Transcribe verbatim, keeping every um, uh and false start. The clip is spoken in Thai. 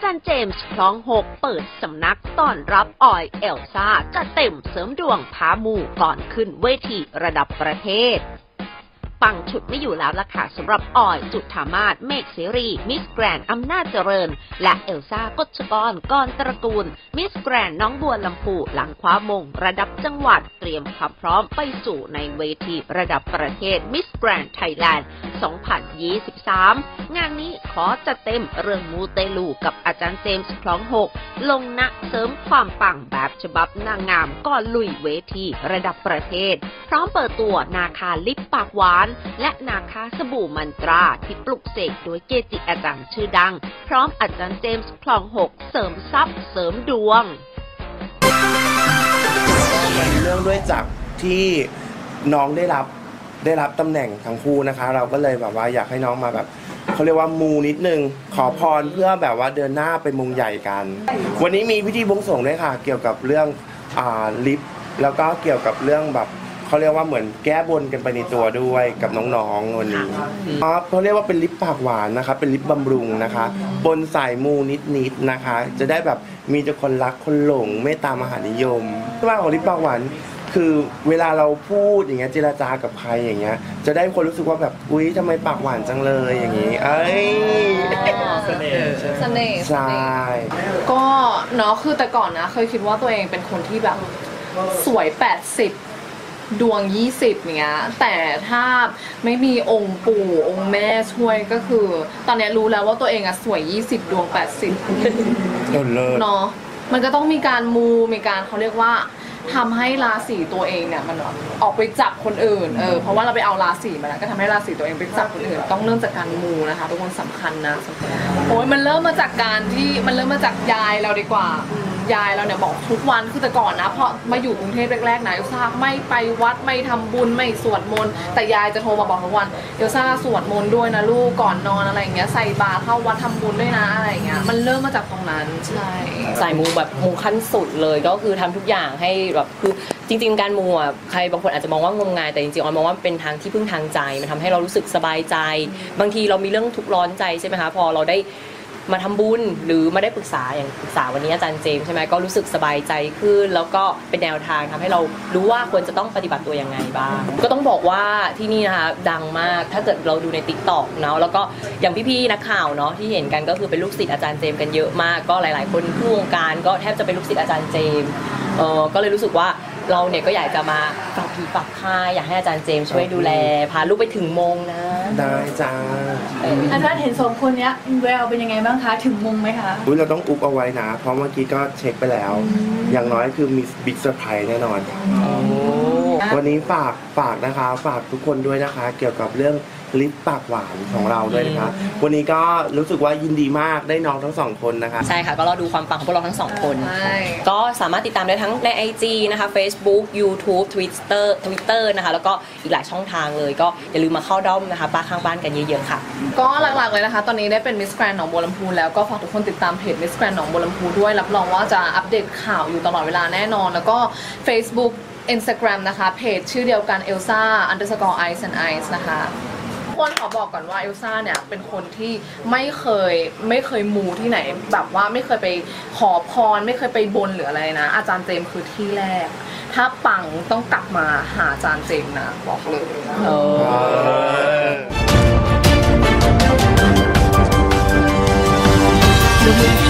ารย์เจมส์คลองหกเปิดสำนักต้อนรับออยเอลซ่าจัดเต็มเสริมดวงพามูก่อนขึ้นเวทีระดับประเทศปังฉุดไม่อยู่แล้วล่ะค่ะสำหรับออยจุฑามาศเมฆเสรีมิสแกรนด์อำนาจเจริญและเอลซ่ากฎชกรกรตระกูลมิสแกรนด์น้องบัวลำพูหลังคว้ามงระดับจังหวัดเตรียมความพร้อมไปสู่ในเวทีระดับประเทศมิสแกรนด์ไทยแลนด์สองพันยี่สิบสามงานนี้ขอจัดเต็มเรื่องมูเตลูกับอาจารย์เจมส์คลองหกลงนะเสริมความปังแบบฉบับนางงามก่อนลุยเวทีระดับประเทศพร้อมเปิดตัวนาคาลิปปากหวานและนาคาสบู่มันตราที่ปลุกเสกโดยเกจิอาจารย์ชื่อดังพร้อมอาจารย์เจมส์คลองหกเสริมทรัพย์เสริมดวงเรื่องด้วยจากที่น้องได้รับได้รับตำแหน่งทั้งคู่นะคะเราก็เลยแบบว่าอยากให้น้องมาแบบเขาเรียกว่ามูนิดนึงขอพรเพื่อแบบว่าเดินหน้าไปมงใหญ่กันวันนี้มีพิธีบวงสรวงด้วยค่ะเกี่ยวกับเรื่องอ่าลิฟต์แล้วก็เกี่ยวกับเรื่องแบบเขาเรียกว่าเหมือนแก้บนกันไปในตัวด้วยกับน้องๆวันนี้เขาเรียกว่าเป็นลิปปากหวานนะคะเป็นลิปบำรุงนะคะบนสายมูนิดๆนะคะจะได้แบบมีแต่คนรักคนหลงเมตตามหานิยมที่ว่าของลิปปากหวานคือเวลาเราพูดอย่างเงี้ยเจรจากับใครอย่างเงี้ยจะได้คนรู้สึกว่าแบบอุ๊ยทำไมปากหวานจังเลยอย่างงี้เอ้ยเสน่ห์เสน่ห์ใช่ก็เนาะคือแต่ก่อนนะเคยคิดว่าตัวเองเป็นคนที่แบบสวยแปดสิบดวงยี่สิบเงี้ยแต่ถ้าไม่มีองค์ปู่องค์แม่ช่วยก็คือตอนนี้รู้แล้วว่าตัวเองอะสวยยี่สิบดวงแปดสิบเนาะมันก็ต้องมีการมูมีการเขาเรียกว่าทำให้ราศีตัวเองเนี่ยมันออกไปจับคนอื่นเออเพราะว่าเราไปเอาราศีมาแล้วก็ทำให้ราศีตัวเองไปจับคนอื่นต้องเริ่มจากการมูนะคะทุกคนสำคัญนะโอ้ยมันเริ่มมาจากการที่มันเริ่มมาจากยายเราดีกว่ายายเราเนี่ยบอกทุกวันคือแต่ก่อนนะเพราะมาอยู่กรุงเทพแรกๆนะเอลซ่าไม่ไปวัดไม่ทำบุญไม่สวดมนต์แต่ยายจะโทรมาบอกทุกวันเอลซ่าสวดมนต์ด้วยนะลูกก่อนนอนอะไรอย่างเงี้ยใส่บาตรเข้าวัดทำบุญด้วยนะอะไรอย่างเงี้ยมันเริ่มมาจากตรงนั้นใช่สายมูแบบมูขั้นสุดเลยก็คือทำทุกอย่างให้แบบคือจริงๆการมูอ่ะใครบางคนอาจจะมองว่างมงายแต่จริงๆออยมองว่าเป็นทางที่พึ่งทางใจมันทำให้เรารู้สึกสบายใจบางทีเรามีเรื่องทุกข์ร้อนใจใช่ไหมคะพอเราได้มาทำบุญหรือมาได้ปรึกษาอย่างปรึกษาวันนี้อาจารย์เจมส์ใช่ไหมก็รู้สึกสบายใจขึ้นแล้วก็เป็นแนวทางทำให้เรารู้ว่าควรจะต้องปฏิบัติตัวยังไงบ้างก็ต้องบอกว่าที่นี่นะคะดังมากถ้าเกิดเราดูใน ติ๊กต็อก เนาะแล้วก็อย่างพี่ๆนักข่าวเนาะที่เห็นกันก็คือเป็นลูกศิษย์อาจารย์เจมส์กันเยอะมากก็หลายๆคนทุกวงการก็แทบจะเป็นลูกศิษย์อาจารย์เจมส์เออก็เลยรู้สึกว่าเราเนี่ยก็อยากจะมาฝากผีฝากค่ายอยากให้อาจารย์เจมส์ช่วยดูแลพาลูกไปถึงมงนะได้จ้าอาจารย์เห็นสองคนนี้แววเป็นยังไงบ้างคะถึงมงไหมคะอุ้ยเราต้องอุบเอาไว้นะเพราะเมื่อกี้ก็เช็คไปแล้วอย่างน้อยคือมีบิ๊กเซอร์ไพรส์แน่นอนวันนี้ฝากฝากนะคะฝากทุกคนด้วยนะคะเกี่ยวกับเรื่องลิปปากหวานของเราด้วยนะคะวันนี้ก็รู้สึกว่ายินดีมากได้น้องทั้งสองคนนะคะใช่ค่ะก็รอดูความปังของพวกเราทั้งสองคนก็สามารถติดตามได้ทั้งใน ไอ จี นะคะ Facebook YouTube Twitter Twitter นะคะแล้วก็อีกหลายช่องทางเลยก็อย่าลืมมาเข้าด้อมนะคะป้าข้างบ้านกันเยอะๆค่ะก็หลักๆเลยนะคะตอนนี้ได้เป็น Miss Grand หนองบัวลำพูแล้วก็ฝากทุกคนติดตามเพจ Miss Grand หนองบัวลำพูด้วยรับรองว่าจะอัปเดตข่าวอยู่ตลอดเวลาแน่นอนแล้วก็ Facebook Instagram นะคะเพจชื่อเดียวกัน Elsa underscore ice and ice นะคะคนขอบอกก่อนว่าเอลซ่าเนี่ยเป็นคนที่ไม่เคยไม่เคยมูที่ไหนแบบว่าไม่เคยไปขอพรไม่เคยไปบนหรืออะไรนะอาจารย์เจมส์คือที่แรกถ้าปังต้องกลับมาหาอาจารย์เจมส์นะบอกเลยเออ